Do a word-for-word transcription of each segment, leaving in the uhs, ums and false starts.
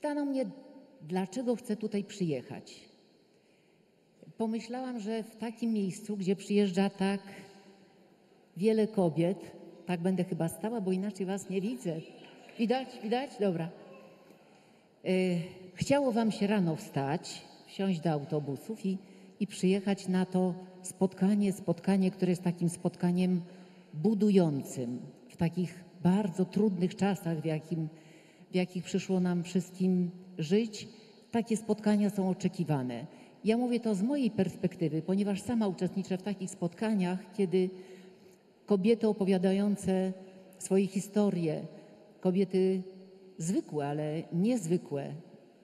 Pytano mnie, dlaczego chcę tutaj przyjechać. Pomyślałam, że w takim miejscu, gdzie przyjeżdża tak wiele kobiet, tak będę chyba stała, bo inaczej was nie widzę. Widać? Widać? Dobra. Chciało wam się rano wstać, wsiąść do autobusów i, i przyjechać na to spotkanie, spotkanie, które jest takim spotkaniem budującym w takich bardzo trudnych czasach, w, jakim, w jakich przyszło nam wszystkim żyć. Takie spotkania są oczekiwane. Ja mówię to z mojej perspektywy, ponieważ sama uczestniczę w takich spotkaniach, kiedy kobiety opowiadające swoje historie, kobiety zwykłe, ale niezwykłe,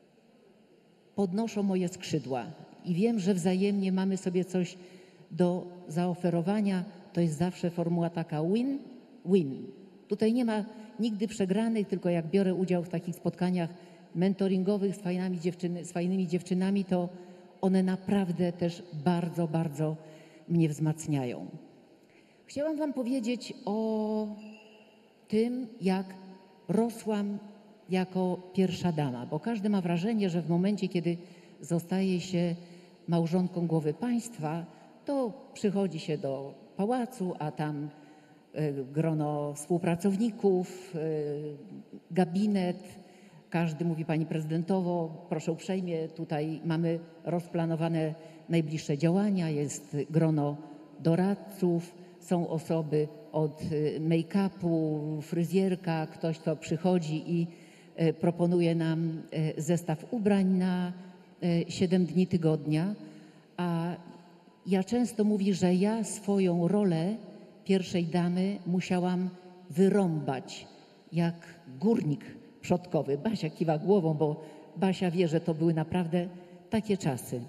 podnoszą moje skrzydła i wiem, że wzajemnie mamy sobie coś do zaoferowania. To jest zawsze formuła taka win-win. Tutaj nie ma nigdy przegranych, tylko jak biorę udział w takich spotkaniach mentoringowych z fajnymi, dziewczyny, z fajnymi dziewczynami, to one naprawdę też bardzo, bardzo mnie wzmacniają. Chciałam wam powiedzieć o tym, jak rosłam jako pierwsza dama, bo każdy ma wrażenie, że w momencie, kiedy zostaje się małżonką głowy państwa, to przychodzi się do pałacu, a tam grono współpracowników, gabinet, każdy mówi pani prezydentowo, proszę uprzejmie, tutaj mamy rozplanowane najbliższe działania, jest grono doradców, są osoby od make-upu, fryzjerka, ktoś, kto przychodzi i proponuje nam zestaw ubrań na siedem dni tygodnia, a ja często mówię, że ja swoją rolę pierwszej damy musiałam wyrąbać jak górnik przodkowy. Basia kiwa głową, bo Basia wie, że to były naprawdę takie czasy.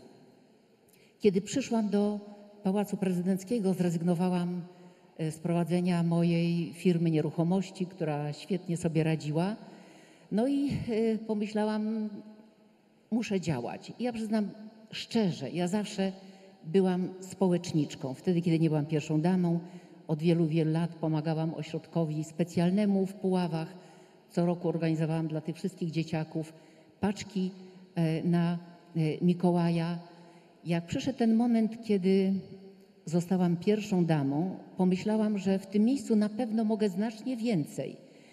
Kiedy przyszłam do Pałacu Prezydenckiego, zrezygnowałam z prowadzenia mojej firmy nieruchomości, która świetnie sobie radziła. No i pomyślałam, muszę działać. I ja przyznam szczerze, ja zawsze byłam społeczniczką. Wtedy, kiedy nie byłam pierwszą damą, od wielu, wielu lat pomagałam ośrodkowi specjalnemu w Puławach. Co roku organizowałam dla tych wszystkich dzieciaków paczki na Mikołaja. Jak przyszedł ten moment, kiedy zostałam pierwszą damą, pomyślałam, że w tym miejscu na pewno mogę znacznie więcej.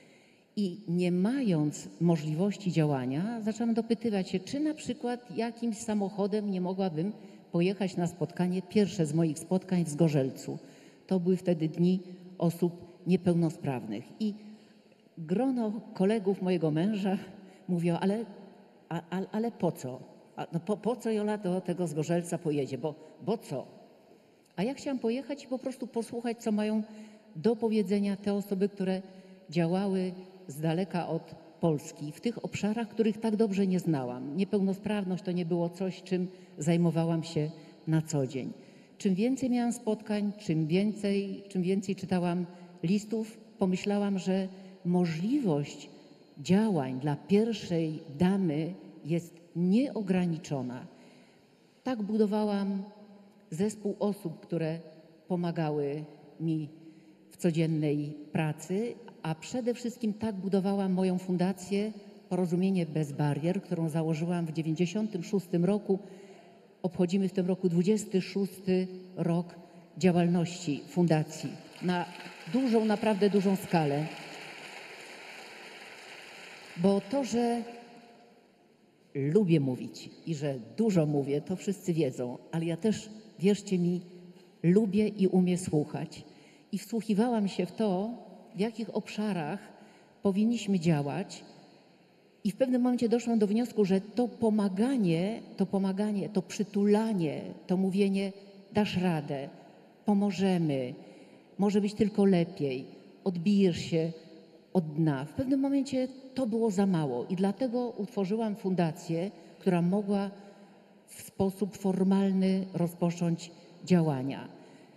I nie mając możliwości działania, zaczęłam dopytywać się, czy na przykład jakimś samochodem nie mogłabym pojechać na spotkanie, pierwsze z moich spotkań w Zgorzelcu. To były wtedy dni osób niepełnosprawnych. I grono kolegów mojego męża mówiło, ale, a, a, ale po co? A, no po, po co Jola do tego Zgorzelca pojedzie? Bo, bo co? A ja chciałam pojechać i po prostu posłuchać, co mają do powiedzenia te osoby, które działały z daleka od Polski, w tych obszarach, których tak dobrze nie znałam. Niepełnosprawność to nie było coś, czym zajmowałam się na co dzień. Czym więcej miałam spotkań, czym więcej, czym więcej czytałam listów, pomyślałam, że możliwość działań dla pierwszej damy jest nieograniczona. Tak budowałam zespół osób, które pomagały mi w codziennej pracy, a przede wszystkim tak budowałam moją fundację Porozumienie bez barier, którą założyłam w dziewięćdziesiątym szóstym roku. Obchodzimy w tym roku dwudziesty szósty rok działalności fundacji na dużą, naprawdę dużą skalę. Bo to, że lubię mówić i że dużo mówię, to wszyscy wiedzą, ale ja też, wierzcie mi, lubię i umiem słuchać. I wsłuchiwałam się w to, w jakich obszarach powinniśmy działać. I w pewnym momencie doszłam do wniosku, że to pomaganie, to pomaganie, to przytulanie, to mówienie, dasz radę, pomożemy, może być tylko lepiej, odbijesz się od dna. W pewnym momencie to było za mało i dlatego utworzyłam fundację, która mogła w sposób formalny rozpocząć działania.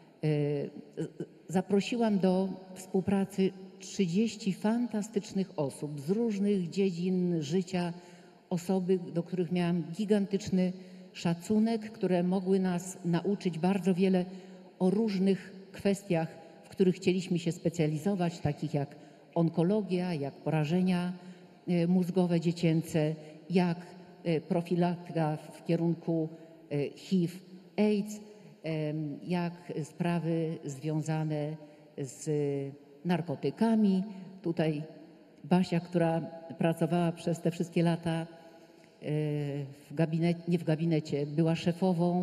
Zaprosiłam do współpracy trzydzieści fantastycznych osób z różnych dziedzin życia, osoby, do których miałam gigantyczny szacunek, które mogły nas nauczyć bardzo wiele o różnych kwestiach, w których chcieliśmy się specjalizować, takich jak onkologia, jak porażenia mózgowe dziecięce jak profilaktyka w kierunku H I V, AIDS, jak sprawy związane z narkotykami. Tutaj Basia, która pracowała przez te wszystkie lata w gabinecie, nie w gabinecie, była szefową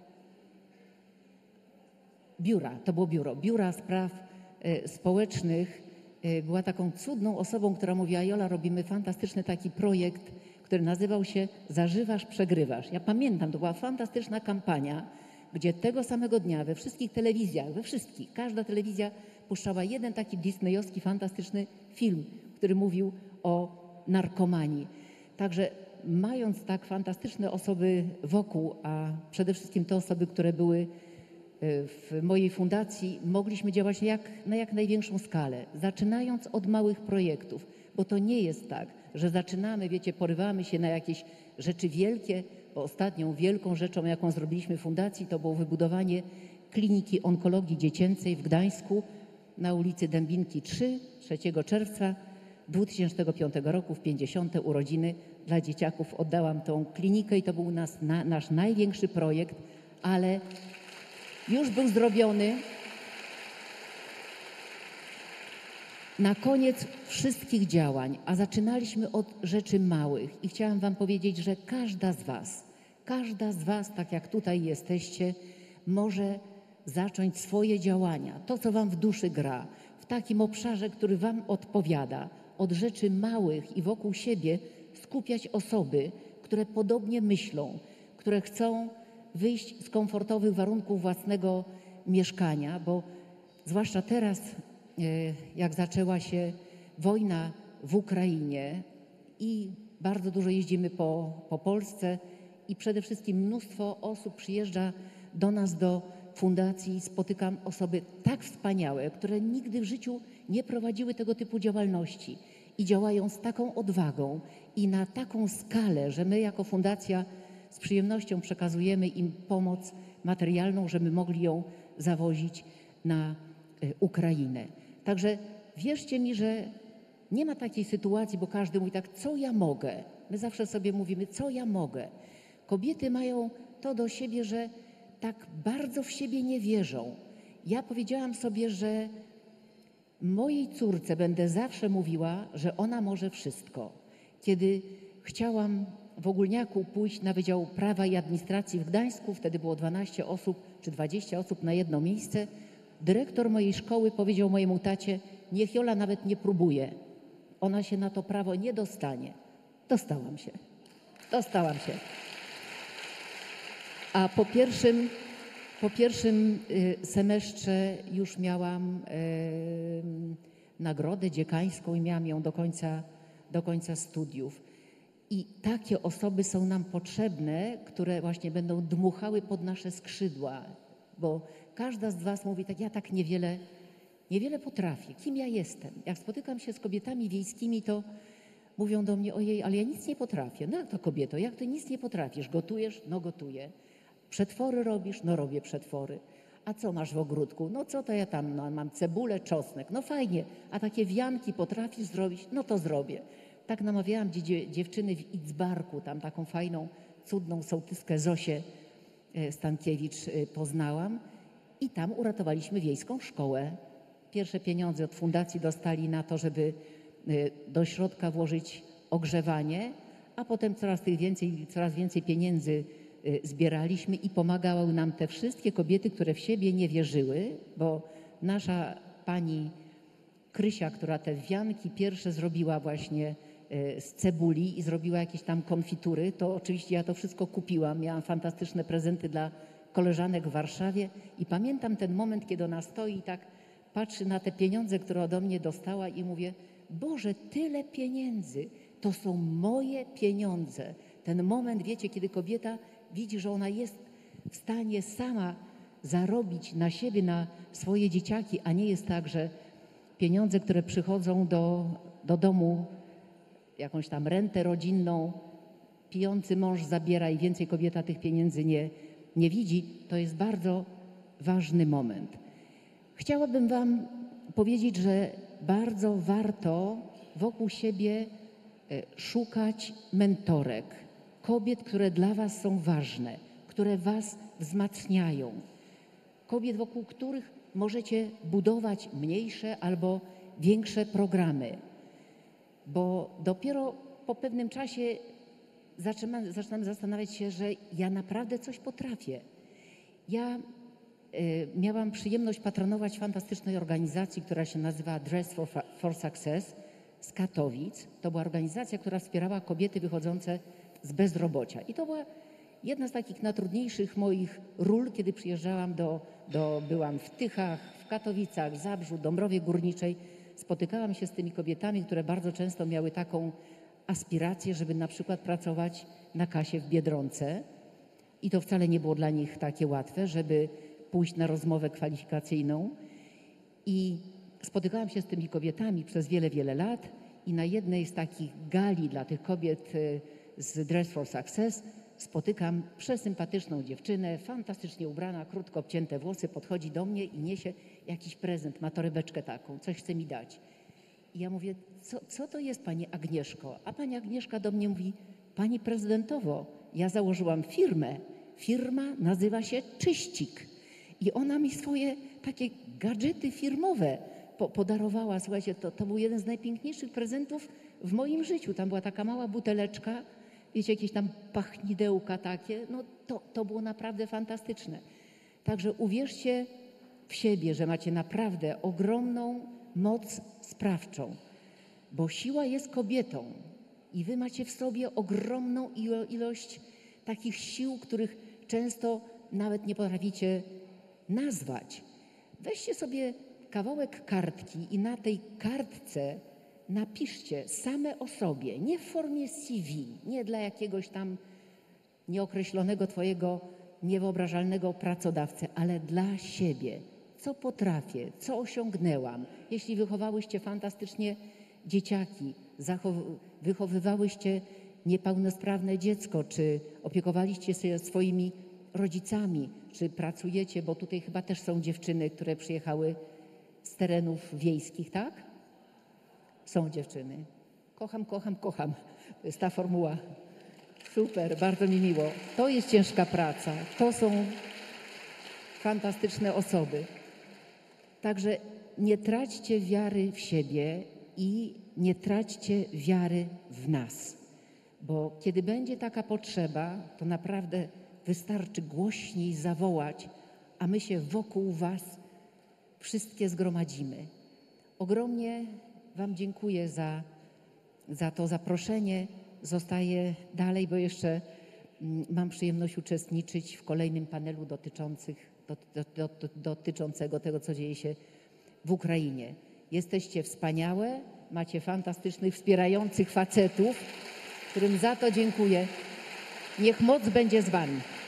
biura, to było biuro, Biura Spraw Społecznych. Była taką cudną osobą, która mówiła: Jola, robimy fantastyczny taki projekt, który nazywał się Zażywasz, przegrywasz. Ja pamiętam, to była fantastyczna kampania, gdzie tego samego dnia we wszystkich telewizjach, we wszystkich, każda telewizja puszczała jeden taki disneyowski, fantastyczny film, który mówił o narkomanii. Także mając tak fantastyczne osoby wokół, a przede wszystkim te osoby, które były w mojej fundacji, mogliśmy działać jak, na jak największą skalę, zaczynając od małych projektów, bo to nie jest tak, że zaczynamy, wiecie, porywamy się na jakieś rzeczy wielkie, bo ostatnią wielką rzeczą, jaką zrobiliśmy w fundacji, to było wybudowanie kliniki onkologii dziecięcej w Gdańsku na ulicy Dębinki trzy, trzeciego czerwca dwa tysiące piątego roku, w pięćdziesiąte urodziny dla dzieciaków oddałam tą klinikę i to był nas, na, nasz największy projekt, ale już był zrobiony. Na koniec wszystkich działań, a zaczynaliśmy od rzeczy małych i chciałam wam powiedzieć, że każda z was, każda z was, tak jak tutaj jesteście, może zacząć swoje działania, to co wam w duszy gra, w takim obszarze, który wam odpowiada, od rzeczy małych i wokół siebie skupiać osoby, które podobnie myślą, które chcą wyjść z komfortowych warunków własnego mieszkania, bo zwłaszcza teraz, jak zaczęła się wojna w Ukrainie i bardzo dużo jeździmy po, po Polsce i przede wszystkim mnóstwo osób przyjeżdża do nas, do fundacji. Spotykam osoby tak wspaniałe, które nigdy w życiu nie prowadziły tego typu działalności i działają z taką odwagą i na taką skalę, że my jako fundacja z przyjemnością przekazujemy im pomoc materialną, żeby mogli ją zawozić na Ukrainę. Także wierzcie mi, że nie ma takiej sytuacji, bo każdy mówi tak, co ja mogę? My zawsze sobie mówimy, co ja mogę? Kobiety mają to do siebie, że tak bardzo w siebie nie wierzą. Ja powiedziałam sobie, że mojej córce będę zawsze mówiła, że ona może wszystko. Kiedy chciałam w Ogólniaku pójść na Wydział Prawa i Administracji w Gdańsku, wtedy było dwanaście osób czy dwadzieścia osób na jedno miejsce, dyrektor mojej szkoły powiedział mojemu tacie, niech Jola nawet nie próbuje. Ona się na to prawo nie dostanie. Dostałam się. Dostałam się. A po pierwszym, po pierwszym semestrze już miałam e, nagrodę dziekańską i miałam ją do końca, do końca studiów. I takie osoby są nam potrzebne, które właśnie będą dmuchały pod nasze skrzydła, bo każda z was mówi tak, ja tak niewiele, niewiele potrafię. Kim ja jestem? Jak spotykam się z kobietami wiejskimi, to mówią do mnie, ojej, ale ja nic nie potrafię. No jak to kobieto, jak ty nic nie potrafisz? Gotujesz? No gotuję. Przetwory robisz? No robię przetwory. A co masz w ogródku? No co to ja tam, no, mam cebulę, czosnek. No fajnie. A takie wianki potrafisz zrobić? No to zrobię. Tak namawiałam dzie dziewczyny w Idzbarku, tam taką fajną, cudną sołtyskę Zosię Stankiewicz poznałam i tam uratowaliśmy wiejską szkołę. Pierwsze pieniądze od fundacji dostali na to, żeby do środka włożyć ogrzewanie, a potem coraz tych więcej, coraz więcej pieniędzy zbieraliśmy i pomagały nam te wszystkie kobiety, które w siebie nie wierzyły, bo nasza pani Krysia, która te wianki pierwsze zrobiła właśnie z cebuli i zrobiła jakieś tam konfitury, to oczywiście ja to wszystko kupiłam. Miałam fantastyczne prezenty dla koleżanek w Warszawie i pamiętam ten moment, kiedy ona stoi i tak patrzy na te pieniądze, które ode mnie dostała i mówię, Boże, tyle pieniędzy, to są moje pieniądze. Ten moment, wiecie, kiedy kobieta widzi, że ona jest w stanie sama zarobić na siebie, na swoje dzieciaki, a nie jest tak, że pieniądze, które przychodzą do, do domu, jakąś tam rentę rodzinną, pijący mąż zabiera i więcej kobieta tych pieniędzy nie, nie widzi, to jest bardzo ważny moment. Chciałabym wam powiedzieć, że bardzo warto wokół siebie szukać mentorek, kobiet, które dla was są ważne, które was wzmacniają, kobiet, wokół których możecie budować mniejsze albo większe programy, bo dopiero po pewnym czasie zaczynamy, zaczynamy zastanawiać się, że ja naprawdę coś potrafię. Ja y, miałam przyjemność patronować fantastycznej organizacji, która się nazywa Dress for, for Success z Katowic. To była organizacja, która wspierała kobiety wychodzące z bezrobocia. I to była jedna z takich najtrudniejszych moich ról, kiedy przyjeżdżałam do, do byłam w Tychach, w Katowicach, Zabrzu, Dąbrowie Górniczej. Spotykałam się z tymi kobietami, które bardzo często miały taką aspirację, żeby na przykład pracować na kasie w Biedronce. I to wcale nie było dla nich takie łatwe, żeby pójść na rozmowę kwalifikacyjną. I spotykałam się z tymi kobietami przez wiele, wiele lat i na jednej z takich gali dla tych kobiet z Dress for Success spotykam przesympatyczną dziewczynę, fantastycznie ubrana, krótko obcięte włosy, podchodzi do mnie i niesie jakiś prezent, ma torebeczkę taką, coś chce mi dać. I ja mówię, co, co to jest, pani Agnieszko? A pani Agnieszka do mnie mówi, pani prezydentowo, ja założyłam firmę. Firma nazywa się Czyścik. I ona mi swoje takie gadżety firmowe po, podarowała. Słuchajcie, to, to był jeden z najpiękniejszych prezentów w moim życiu. Tam była taka mała buteleczka, wiecie, jakieś tam pachnidełka takie. No to, to było naprawdę fantastyczne. Także uwierzcie w siebie, że macie naprawdę ogromną moc sprawczą, bo siła jest kobietą i wy macie w sobie ogromną ilo- ilość takich sił, których często nawet nie potraficie nazwać. Weźcie sobie kawałek kartki i na tej kartce napiszcie same o sobie, nie w formie C V, nie dla jakiegoś tam nieokreślonego twojego niewyobrażalnego pracodawcy, ale dla siebie. Co potrafię, co osiągnęłam. Jeśli wychowałyście fantastycznie dzieciaki, zachow- wychowywałyście niepełnosprawne dziecko, czy opiekowaliście się swoimi rodzicami, czy pracujecie, bo tutaj chyba też są dziewczyny, które przyjechały z terenów wiejskich, tak? Są dziewczyny. Kocham, kocham, kocham. To jest ta formuła. Super, bardzo mi miło. To jest ciężka praca. To są fantastyczne osoby. Także nie traćcie wiary w siebie i nie traćcie wiary w nas. Bo kiedy będzie taka potrzeba, to naprawdę wystarczy głośniej zawołać, a my się wokół was wszystkie zgromadzimy. Ogromnie wam dziękuję za, za to zaproszenie. Zostaję dalej, bo jeszcze mm, mam przyjemność uczestniczyć w kolejnym panelu dotyczących, do, do, do, dotyczącego tego, co dzieje się w Ukrainie. Jesteście wspaniałe, macie fantastycznych, wspierających facetów, którym za to dziękuję. Niech moc będzie z wami.